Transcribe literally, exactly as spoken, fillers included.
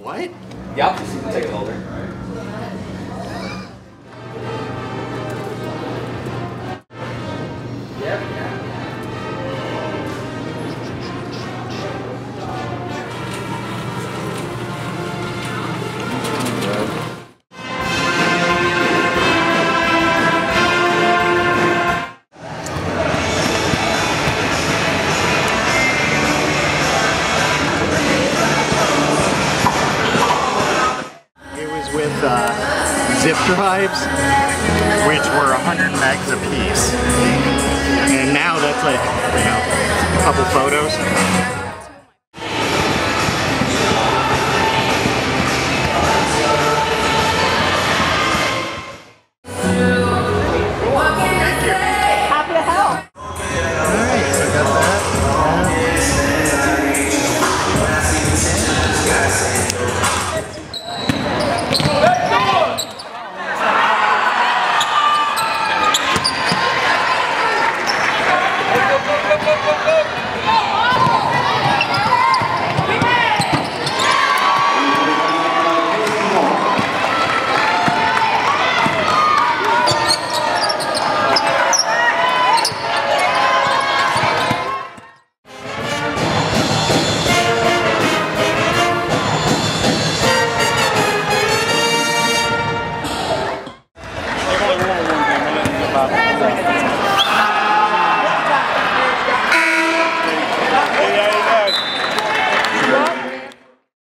What? Yep, just take it holder. Yep. With uh, zip drives, which were one hundred megs a piece, and now that's like, you know, a couple photos.